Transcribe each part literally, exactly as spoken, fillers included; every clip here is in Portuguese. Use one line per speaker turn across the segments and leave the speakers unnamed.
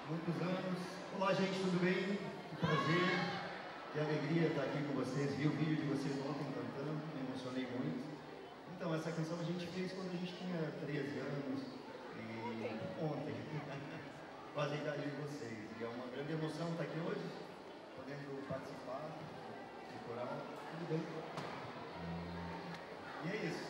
muitos anos. Olá, gente, tudo bem? Que prazer, que alegria estar aqui com vocês. Vi o vídeo de vocês ontem cantando, me emocionei muito. Então, essa canção a gente fez quando a gente tinha treze anos, e ontem, quase a idade de vocês. E é uma grande emoção estar aqui hoje, podendo participar do coral. Tudo bem? E é isso.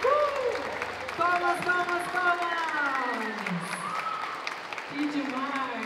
Palmas, palmas, palmas! Que demais!